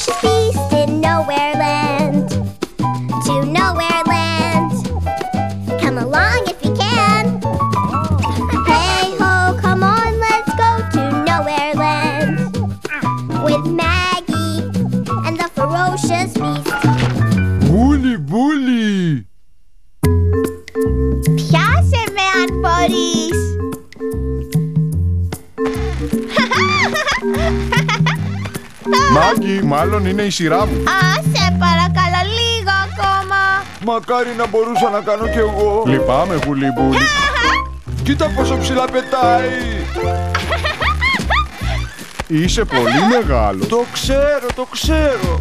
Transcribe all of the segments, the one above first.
ferocious beast in Nowhere Land. To Nowhere Land. Come along if you can. Hey ho, come on, let's go to Nowhere Land. With Maggie and the ferocious beast. Μπούλι, μπούλι! Πιάσε με αν μπορείς. Μάγκη, μάλλον είναι η σειρά μου. Σε παρακαλώ λίγο ακόμα. Μακάρι να μπορούσα να κάνω κι εγώ. Λυπάμαι, Γουλιμπούλι. Κοίτα πόσο ψηλά πετάει. Είσαι πολύ μεγάλο. Το ξέρω, το ξέρω.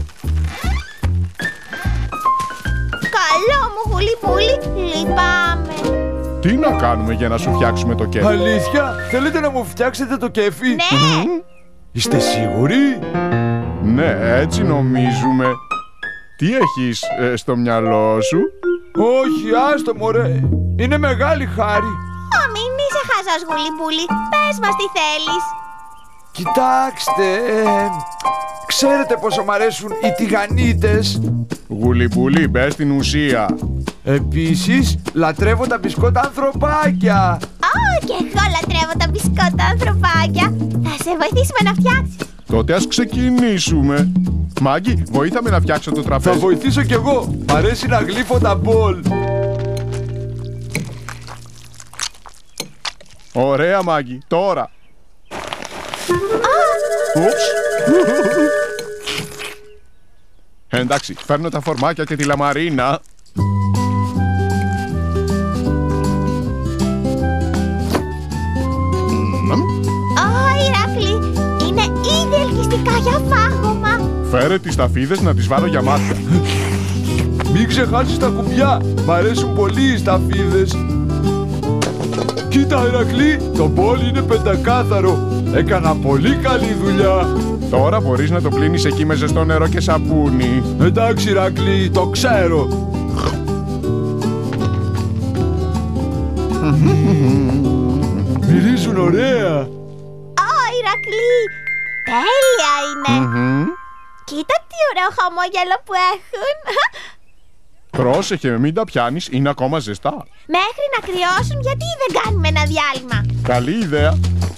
Καλό μου Γουλιμπούλι, λυπάμαι. Τι να κάνουμε για να σου φτιάξουμε το κέφι? Αλήθεια, θέλετε να μου φτιάξετε το κέφι? Ναι. Είστε σίγουροι? Ναι, έτσι νομίζουμε. Τι έχεις στο μυαλό σου? Όχι, άστο μωρέ. Είναι μεγάλη χάρη. Μην είσαι χαζός Γουλιμπούλι, πες μας τι θέλεις. Κοιτάξτε, ξέρετε πόσο μ' αρέσουν οι τηγανίτες. Γουλιμπούλι, μπες στην ουσία. Επίσης, λατρεύω τα μπισκότα ανθρωπάκια. Και εγώ λατρεύω τα μπισκότα ανθρωπάκια. Θα σε βοηθήσουμε να φτιάξεις. Τότε ας ξεκινήσουμε. Μάγκη, βοήθαμε να φτιάξω το Θα τραπέζι. βοηθήσω κι εγώ. Μ' αρέσει να γλύφω τα μπολ. Ωραία, Μάγκη. Τώρα. Ούψ. Εντάξει, φέρνω τα φορμάκια και τη λαμαρίνα. Ηρακλή, είναι ήδη ελκυστικά για φάγωμα. Φέρε τις σταφίδες να τις βάλω για μάτια. Μην ξεχάσεις τα κουμπιά. Μ' αρέσουν πολύ οι σταφίδες. Κοίτα, Ηρακλή, το μπολ είναι πεντακάθαρο. Έκανα πολύ καλή δουλειά. Τώρα μπορείς να το πλύνεις εκεί με ζεστό νερό και σαπούνι. Εντάξει, Ηρακλή, το ξέρω. Μυρίζουν ωραία. Ηρακλή, τέλεια είναι. Κοίτα τι ωραίο χαμόγελο που έχουν. Πρόσεχε, μην τα πιάνεις, είναι ακόμα ζεστά. Μέχρι να κρυώσουν, γιατί δεν κάνουμε ένα διάλειμμα? Καλή ιδέα.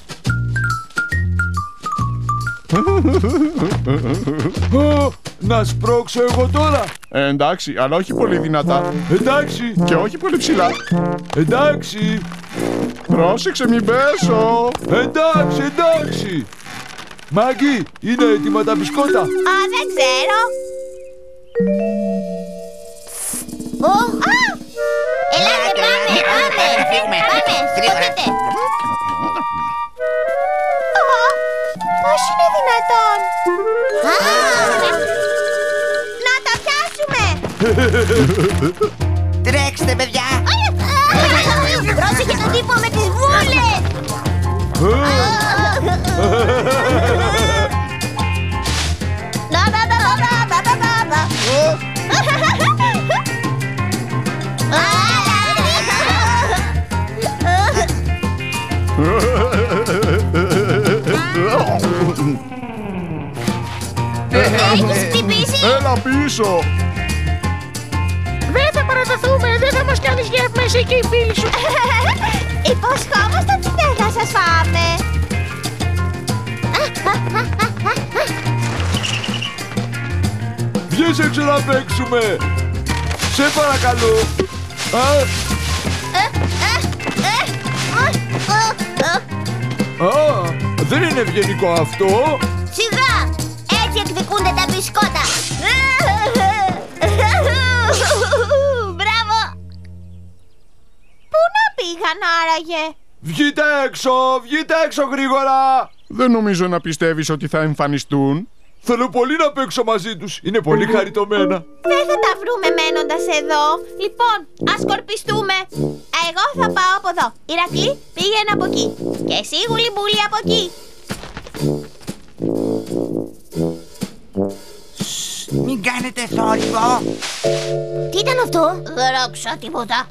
Να σπρώξω εγώ τώρα. Εντάξει, αλλά όχι πολύ δυνατά. Εντάξει. Και όχι πολύ ψηλά. Εντάξει. Πρόσεξε, μην πέσω. Εντάξει, εντάξει. Μάγκη, είναι έτοιμα τα μπισκότα? Δεν ξέρω. Ελάτε, πάμε, σκοτείτε. Πώς είναι δυνατόν? Να τα πιάσουμε. Τρέξτε, παιδιά! Πρόσεχε τον τύπο με τις βούλες. Έχεις χτυπήσει? Έλα πίσω. Δεν θα παραδοθούμε, δεν θα μας κάνεις γεύμα εσύ και οι φίλοι σου. Υποσχόμαστε ότι δεν θα σας φάμε. Βγες έξω να παίξουμε. Σε παρακαλώ. Δεν είναι ευγενικό αυτό. Σιγά! Έτσι εκδικούνται τα μπισκότα. Μπράβο! Πού να πήγαν άραγε? Βγείτε έξω γρήγορα. Δεν νομίζω να πιστεύεις ότι θα εμφανιστούν. Θέλω πολύ να παίξω μαζί τους. Είναι πολύ χαριτωμένα. Δεν θα τα βρούμε μένοντας εδώ. Λοιπόν, ας σκορπιστούμε. Εγώ θα πάω από εδώ. Ηρακλή, πήγαινε από εκεί. Και εσύ, Γουλιμπούλι, από εκεί. Μην κάνετε θόρυβο! Τι ήταν αυτό? Δεν άκουσα τίποτα.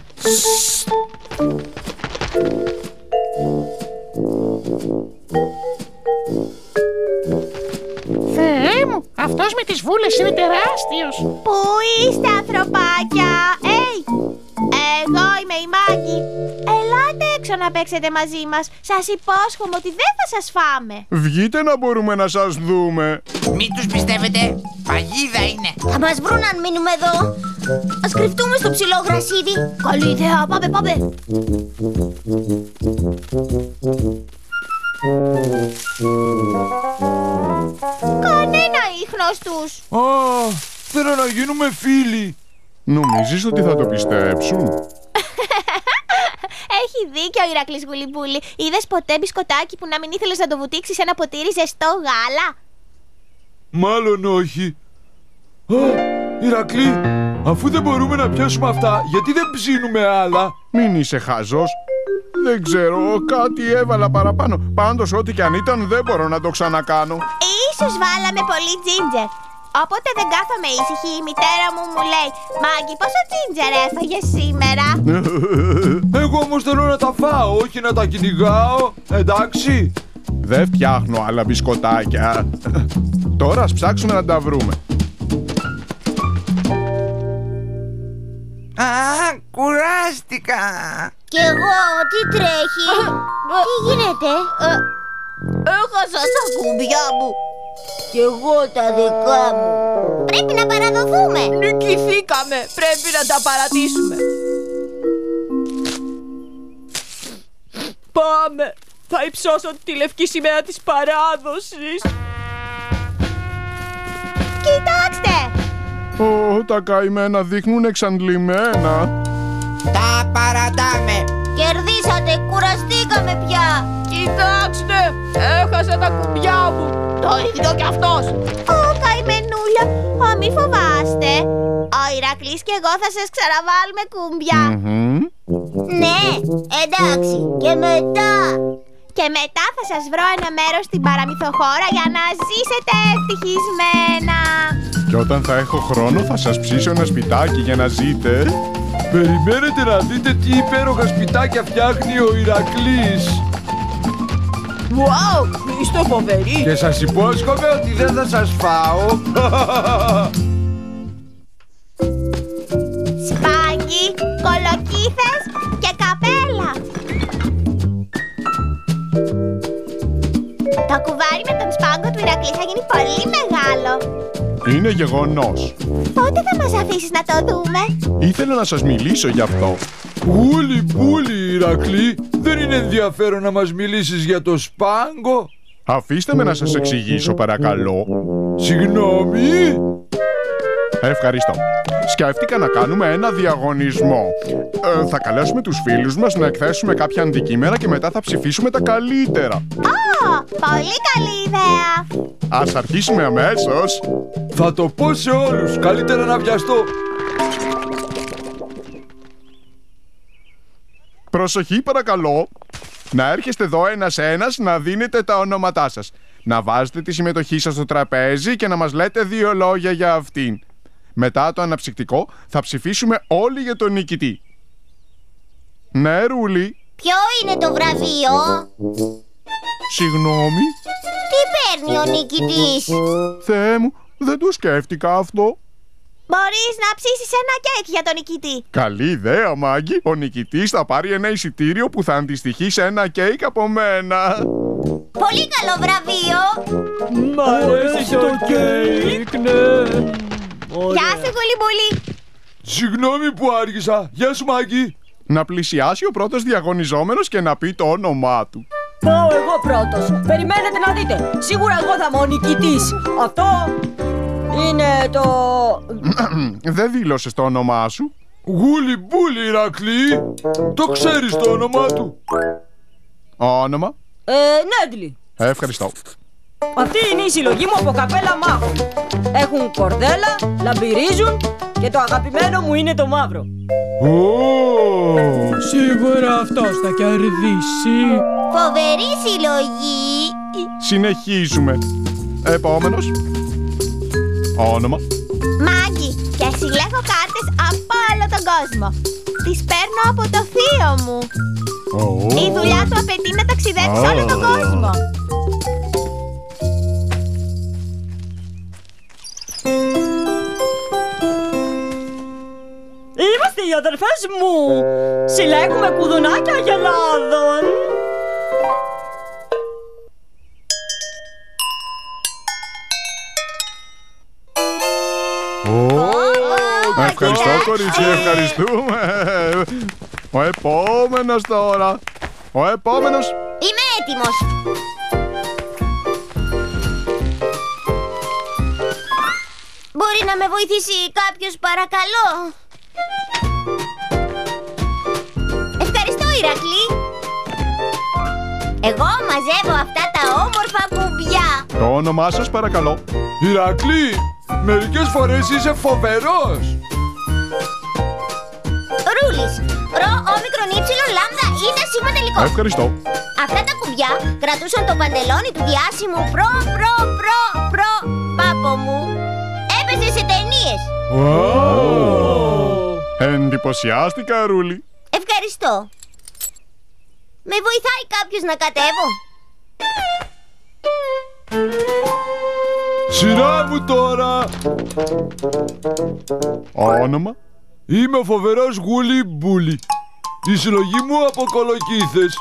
Θεέ μου, αυτό Αυτός με τις βούλες είναι τεράστιος. Πού είστε, ανθρωπάκια? Εγώ είμαι η Μάγκη. Ελάτε έξω να παίξετε μαζί μας. Σας υπόσχομαι ότι δεν θα σας φάμε. Βγείτε να μπορούμε να σας δούμε. Μην τους πιστεύετε, παγίδα είναι. Θα μας βρουν αν μείνουμε εδώ. Ας κρυφτούμε στο ψηλό γρασίδι. Καλή ιδέα, πάμε. Κανένα ίχνος τους. Θέλω να γίνουμε φίλοι. Νομίζεις ότι θα το πιστέψουν? Έχει δίκιο ο Ηρακλής Γουλιμπούλη. Είδες ποτέ μπισκοτάκι που να μην ήθελες να το βουτήξεις σε ένα ποτήρι ζεστό γάλα? Μάλλον όχι. Ηρακλή, αφού δεν μπορούμε να πιάσουμε αυτά, γιατί δεν ψήνουμε άλλα? Μην είσαι χαζός. Δεν ξέρω, κάτι έβαλα παραπάνω. Πάντως ό,τι κι αν ήταν δεν μπορώ να το ξανακάνω. Ίσως βάλαμε πολύ τζίντζερ. Όποτε δεν κάθομαι ήσυχη, η μητέρα μου λέει «Μάγκη, πόσο τζίντζερ έφαγες σήμερα?» Εγώ όμως θέλω να τα φάω, όχι να τα κυνηγάω. Εντάξει? Δεν φτιάχνω άλλα μπισκοτάκια. Τώρα ας ψάξουμε να τα βρούμε. Κουράστηκα. Κι εγώ, τι τρέχει? Τι γίνεται? Έχασα τα κουμπιά μου. Κι εγώ τα δικά μου. Πρέπει να παραδοθούμε. Νικηθήκαμε. Πρέπει να τα παρατήσουμε. Πάμε. Θα υψώσω τη λευκή σημαία της παράδοσης. Κοιτάξτε. Τα καημένα δείχνουν εξαντλημένα. Τα παρατάμε. Κερδίσατε, κουραστήκαμε πια. Κοιτάξτε, έχασα τα κουμπιά μου. Το ίδιο κι αυτός. Καημενούλα, μη φοβάστε. Ο Ηρακλής και εγώ θα σας ξαναβάλουμε κουμπιά. Ναι, εντάξει. Και μετά? Και μετά θα σας βρω ένα μέρος στην παραμυθοχώρα για να ζήσετε ευτυχισμένα. Και όταν θα έχω χρόνο θα σας ψήσω ένα σπιτάκι για να ζείτε. Περιμένετε να δείτε τι υπέροχα σπιτάκια φτιάχνει ο Ηρακλής. Wow, είστε φοβεροί. Και σας υπόσχομαι ότι δεν θα σας φάω. Σπάγγι, κολοκύθες και καπέλα. Το κουβάρι με τον σπάγκο του Ηρακλή θα γίνει πολύ μεγάλο. Είναι γεγονός. Πότε θα μας αφήσεις να το δούμε? Ήθελα να σας μιλήσω γι' αυτό. Γουλιμπούλη, Ηρακλή, δεν είναι ενδιαφέρον να μας μιλήσεις για το σπάγκο? Αφήστε με να σας εξηγήσω παρακαλώ. Συγγνώμη. Ευχαριστώ. Σκέφτηκα να κάνουμε ένα διαγωνισμό. Θα καλέσουμε τους φίλους μας να εκθέσουμε κάποια αντικείμενα και μετά θα ψηφίσουμε τα καλύτερα. Πολύ καλή ιδέα. Ας αρχίσουμε αμέσως. Θα το πω σε όλους. Καλύτερα να βιαστώ. Προσοχή παρακαλώ. Να έρχεστε εδώ ένας-ένας να δίνετε τα ονόματά σας. Να βάζετε τη συμμετοχή σας στο τραπέζι και να μας λέτε 2 λόγια για αυτήν. Μετά το αναψυκτικό θα ψηφίσουμε όλοι για τον νικητή. Ναι, Ρούλη. Ποιο είναι το βραβείο? Συγγνώμη. Τι παίρνει ο νικητής? Θεέ μου, δεν το σκέφτηκα αυτό. Μπορείς να ψήσεις ένα κέικ για τον νικητή. Καλή ιδέα, Μάγκη. Ο νικητής θα πάρει ένα εισιτήριο που θα αντιστοιχεί σε ένα κέικ από μένα. Πολύ καλό βραβείο. Μ' αρέσει το κέικ, ναι. Γεια σου, Γουλιμπούλη. Συγγνώμη που άργησα. Γεια σου, Μάγκη. Να πλησιάσει ο πρώτος διαγωνιζόμενος και να πει το όνομά του. Πάω εγώ πρώτος. Περιμένετε να δείτε. Σίγουρα εγώ θα είμαι ο νικητής. Αυτό είναι το... Δεν δήλωσες το όνομά σου. Γουλιμπούλη, Ηρακλή. Το ξέρεις το όνομά του? Όνομα. Νέντλι. Ευχαριστώ. Αυτή είναι η συλλογή μου από καπέλα μάχων. Έχουν κορδέλα, λαμπυρίζουν και το αγαπημένο μου είναι το μαύρο. Σίγουρα αυτός θα κερδίσει. Φοβερή συλλογή. Συνεχίζουμε. Επόμενος. Όνομα. Μάγκη, και συλλέγω κάρτες από όλο τον κόσμο. Τις παίρνω από το θείο μου. Η δουλειά του απαιτεί να ταξιδέψει σε όλο τον κόσμο. είμαστε οι αδερφές μου. Συλλέγουμε κουδουνάκια γελάδων. Ευχαριστώ, κορίτσι, ευχαριστούμε. Ο επόμενος τώρα. Ο επόμενος. Είμαι έτοιμος. Μπορεί να με βοηθήσει κάποιος, παρακαλώ? Ευχαριστώ, Ηρακλή. Εγώ μαζεύω αυτά τα όμορφα κουμπιά. Το όνομά σας, παρακαλώ. Ηρακλή, μερικές φορές είσαι φοβερός. Ρούλης. Ρο, όμικρον, ύψιλον, λάμδα, είναι σήμα τελικό. Ευχαριστώ. Αυτά τα κουμπιά κρατούσαν το παντελόνι του διάσημου πάπο μου. Έπαιζε σε ταινίες. Εντυπωσιάστηκα, Ρούλη. Ευχαριστώ. Με βοηθάει κάποιος να κατέβω? Σειρά μου τώρα. Όνομα. Είμαι ο φοβερός Γούλι Μπούλι. Η συλλογή μου από κολοκύθες.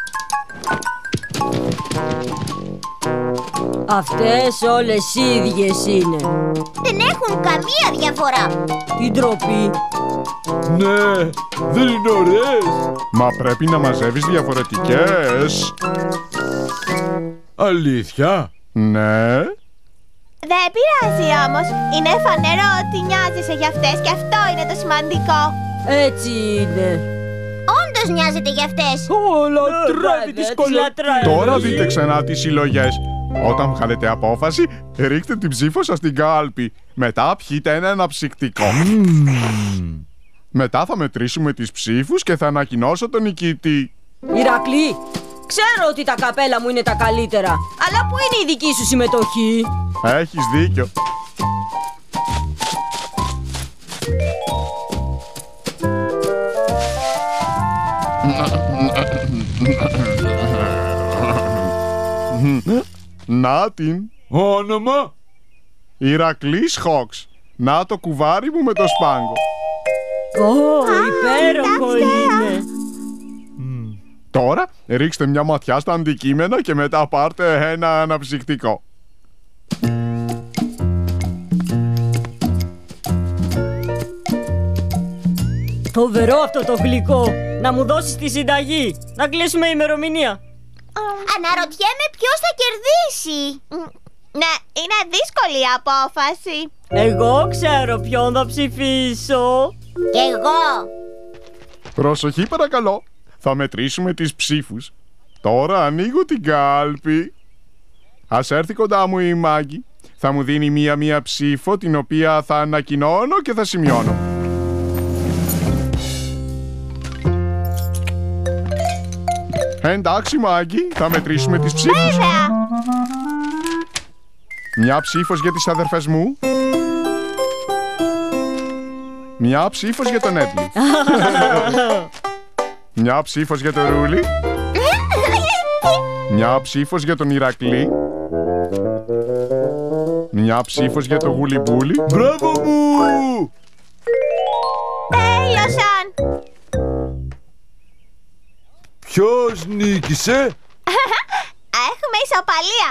Αυτές όλες ίδιες είναι. Δεν έχουν καμία διαφορά. Τι ντροπή. Ναι, δεν είναι ωραίες? Μα πρέπει να μαζεύεις διαφορετικές. Αλήθεια? Ναι. Δεν πειράζει όμως. Είναι φανερό ότι νοιάζεσαι για αυτές και αυτό είναι το σημαντικό. Έτσι είναι. Όντως νοιάζεται για αυτές. Λατρεύει τις κολακύθες. Τώρα δείτε ξανά τις συλλογές. Όταν βγάλετε απόφαση, ρίχτε την ψήφο σας στην κάλπη. Μετά πιείτε ένα αναψυκτικό. Μετά θα μετρήσουμε τις ψήφους και θα ανακοινώσω τον νικητή. Ηρακλή, ξέρω ότι τα καπέλα μου είναι τα καλύτερα. Αλλά πού είναι η δική σου συμμετοχή? Έχεις δίκιο. Να την. Όνομα? Ηρακλής Χόξ. Να το κουβάρι μου με το σπάγκο. Υπέροχο είναι. Τώρα ρίξτε μια ματιά στα αντικείμενα και μετά πάρτε ένα αναψυκτικό. Φοβερό αυτό το γλυκό. Να μου δώσεις τη συνταγή. Να κλείσουμε ημερομηνία. Αναρωτιέμαι ποιος θα κερδίσει. Ναι, είναι δύσκολη η απόφαση. Εγώ ξέρω ποιον θα ψηφίσω. Κι εγώ. Προσοχή παρακαλώ. Θα μετρήσουμε τις ψήφους. Τώρα ανοίγω την κάλπη. Ας έρθει κοντά μου η Μάγκη. Θα μου δίνει μία ψήφο την οποία θα ανακοινώνω και θα σημειώνω. Εντάξει Μάγκη, θα μετρήσουμε τις ψήφους. Βέβαια. Μια ψήφος για τις αδερφές μου. Μια ψήφος για τον Έντλη. Μια ψήφος για τον Ρούλη. Μια ψήφος για τον Ηρακλή. Μια ψήφος για τον Γουλιμπούλι. Μπράβο μου! Τέλειωσαν. Ποιος νίκησε? Έχουμε ισοπαλία.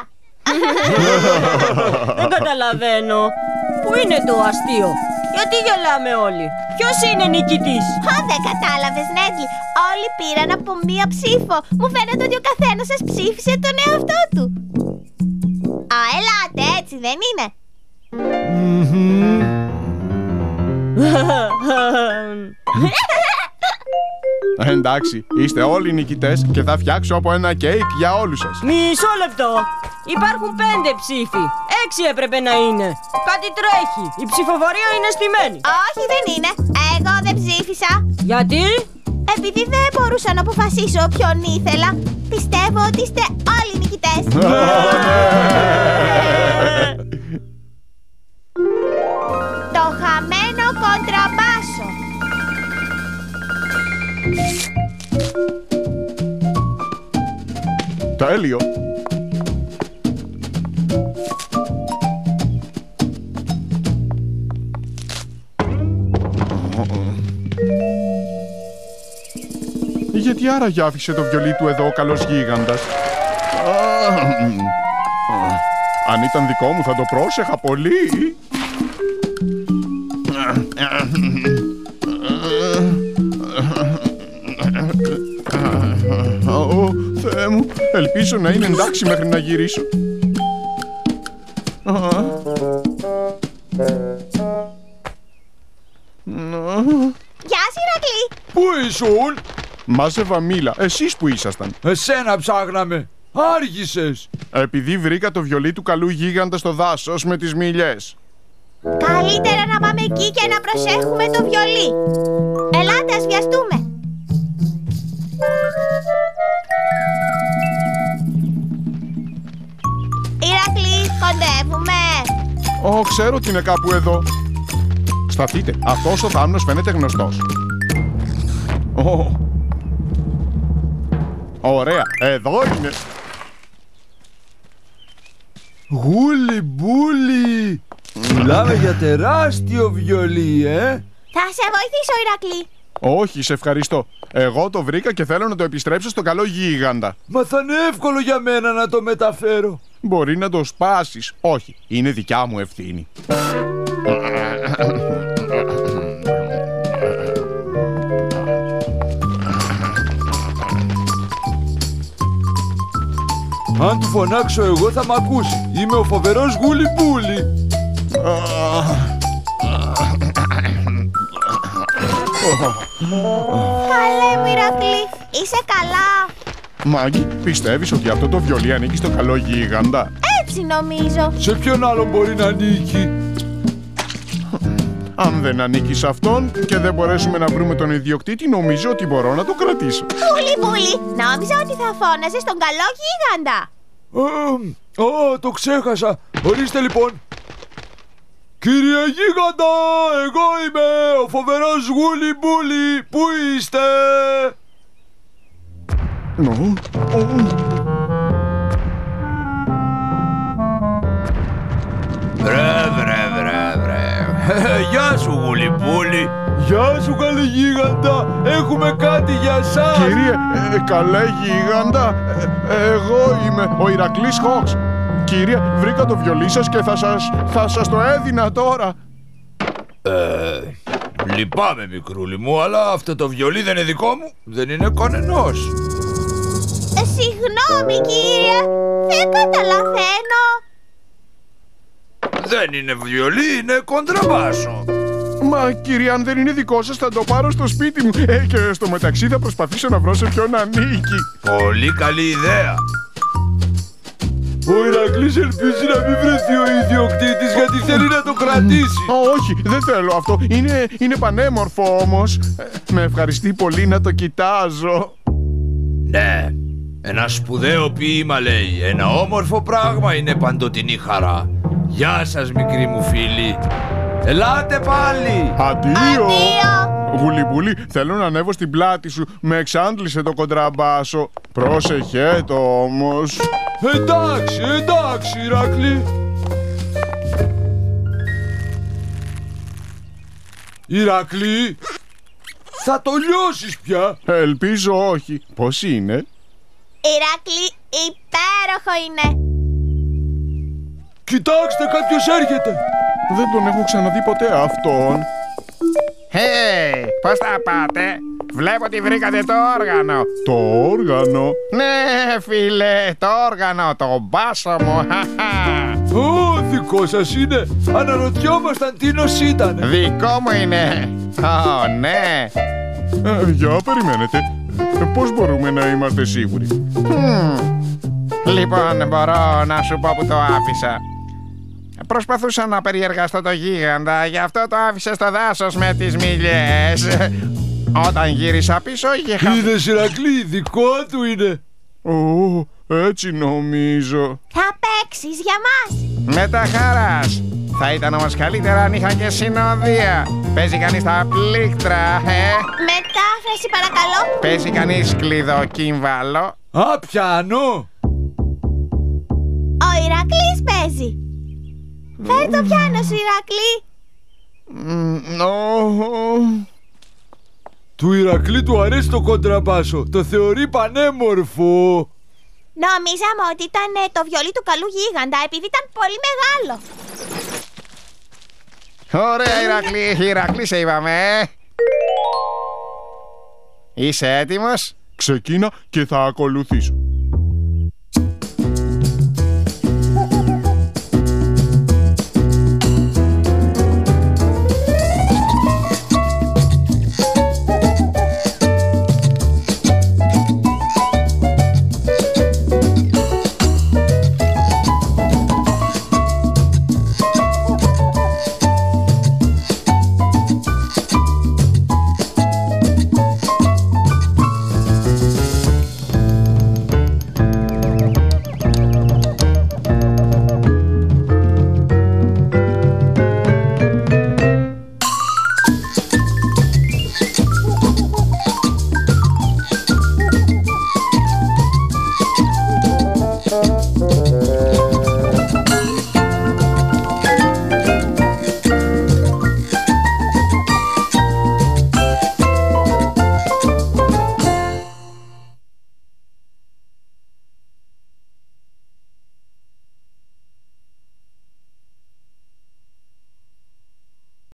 Δεν καταλαβαίνω. Πού είναι το αστείο? Γιατί γελάμε όλοι? Ποιος είναι νικητής? Δεν κατάλαβες, Νέντλι. Όλοι πήραν από μία ψήφο. Μου φαίνεται ότι ο καθένας σας ψήφισε τον εαυτό του. Ελάτε, έτσι δεν είναι? Εντάξει, είστε όλοι νικητές και θα φτιάξω από ένα κέικ για όλους σας. Μισό λεπτό. Υπάρχουν 5 ψήφοι. 6 έπρεπε να είναι. Κάτι τρέχει. Η ψηφοφορία είναι στημένη. Όχι, δεν είναι. Εγώ δεν ψήφισα. Γιατί? Επειδή δεν μπορούσα να αποφασίσω ποιον ήθελα. Πιστεύω ότι είστε όλοι νικητές. Το χαμένο κοντραμπάσο. Τέλειο. Γιατί άραγε άφησε το βιολί του εδώ ο καλός γίγαντας? Αν ήταν δικό μου θα το πρόσεχα πολύ. Ω, Θεέ μου, ελπίζω να είναι εντάξει μέχρι να γυρίσω. Γεια σου, Ηρακλή! Πού ήσουν? Μάζευα μήλα. Εσείς που ήσασταν? Εσένα ψάχναμε. Άργησες. Επειδή βρήκα το βιολί του καλού γίγαντα στο δάσος με τις μήλιες. Καλύτερα να πάμε εκεί και να προσέχουμε το βιολί. Ελάτε, ας βιαστούμε. Ηρακλή, κοντεύουμε. Ξέρω ότι είναι κάπου εδώ. Σταθείτε, αυτός ο θάμνος φαίνεται γνωστός. Ωραία, εδώ είναι. Γούλι μπούλι. Μιλάμε για τεράστιο βιολί, Θα σε βοηθήσω, Ηρακλή. Όχι, σε ευχαριστώ. Εγώ το βρήκα και θέλω να το επιστρέψω στον καλό γίγαντα. Μα θα είναι εύκολο για μένα να το μεταφέρω. Μπορεί να το σπάσεις. Όχι, είναι δικιά μου ευθύνη. Αν του φωνάξω εγώ θα μ' ακούσει. Είμαι ο φοβερός Γούλι μπούλι. Καλέ μου, Ηρακλή. Είσαι καλά? Μάγκη, πιστεύεις ότι αυτό το βιολί ανήκει στο καλό γίγαντα? Έτσι νομίζω. Σε ποιον άλλον μπορεί να ανήκει? Αν δεν ανήκει σε αυτόν και δεν μπορέσουμε να βρούμε τον ιδιοκτήτη, νομίζω ότι μπορώ να το κρατήσω. Γούλι μπούλι, νόμιζα ότι θα φώναζες τον καλό γίγαντα. Το ξέχασα. Ορίστε λοιπόν. Κύριε γίγαντα, εγώ είμαι ο φοβερός Γούλι μπούλι. Πού είστε? Βρε. Γεια σου, Γούλι μπούλι. Γεια σου, καλέ γίγαντα. Έχουμε κάτι για σας. Κύριε, καλέ γίγαντα, εγώ είμαι ο Ηρακλής Χόξ. Κύριε, βρήκα το βιολί σας και θα σας το έδινα τώρα. Λυπάμαι, μικρούλι μου, αλλά αυτό το βιολί δεν είναι δικό μου. Δεν είναι κανενός. Συγγνώμη, κύριε. Δεν καταλαβαίνω. Δεν είναι βιολί, είναι κοντραμπάσο. Μα κύριε, αν δεν είναι δικό σας θα το πάρω στο σπίτι μου. Και στο μεταξύ θα προσπαθήσω να βρω σε ποιον ανήκει. Πολύ καλή ιδέα. Ο Ηρακλής ελπίζει να μην βρεθεί ο ιδιοκτήτης γιατί θέλει να το κρατήσει. Όχι, δεν θέλω αυτό. Είναι πανέμορφο όμως. Με ευχαριστεί πολύ να το κοιτάζω. Ναι, ένα σπουδαίο ποίημα λέει. Ένα όμορφο πράγμα είναι παντοτινή χαρά. Γεια σας, μικρή μου φίλη. Ελάτε πάλι. Αντίο. Γουλιμπούλι, θέλω να ανέβω στην πλάτη σου. Με εξάντλησε το κοντραμπάσο. Πρόσεχε το όμως. Εντάξει, Ηρακλή. Ηρακλή, θα το λιώσεις πια. Ελπίζω όχι. Πώς είναι? Ηρακλή, υπέροχο είναι. Κοιτάξτε, κάποιος έρχεται. Δεν τον έχω ξαναδεί ποτέ αυτόν. Hey, πώς τα πάτε? Βλέπω ότι βρήκατε το όργανο. Το όργανο? Ναι, φίλε, το όργανο, το μπάσο μου. Δικό σας είναι. Αναρωτιόμασταν τι νος ήταν. Δικό μου είναι. Ναι. Για περιμένετε. Πώς μπορούμε να είμαστε σίγουροι? Λοιπόν, μπορώ να σου πω που το άφησα. Προσπαθούσα να περιεργαστώ το γίγαντα, γι' αυτό το άφησα στο δάσος με τις μήλιες. Όταν γύρισα πίσω είχε Είδες, Ηρακλή, δικό του είναι. Έτσι νομίζω. Θα παίξεις για μας? Με τα χαράς. Θα ήταν όμως καλύτερα αν είχα και συνοδεία. Παίζει κανείς τα πλήκτρα, Μετάφραση παρακαλώ. Παίζει κανείς κλειδοκύμβαλο? Πιάνο. Ο Ηρακλής παίζει. Φέρ το πιάνο σου, Ηρακλή. Του Ηρακλή του αρέσει το κοντραμπάσο. Το θεωρεί πανέμορφο. Νομίζαμε ότι ήταν το βιολί του καλού γίγαντα, επειδή ήταν πολύ μεγάλο. Ωραία, Ηρακλή. Ηρακλή σε είπαμε. Είσαι έτοιμος? Ξεκίνα και θα ακολουθήσω.